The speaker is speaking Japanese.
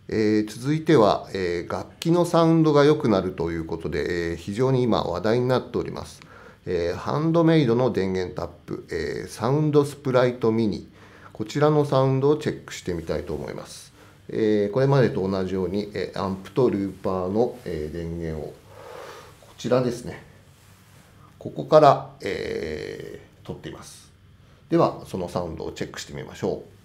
続いては、楽器のサウンドが良くなるということで、非常に今話題になっております。ハンドメイドの電源タップ、サウンドスプライトミニ、こちらのサウンドをチェックしてみたいと思います。これまでと同じように、アンプとルーパーの、電源を、こちらですね、ここから、取っています。では、そのサウンドをチェックしてみましょう。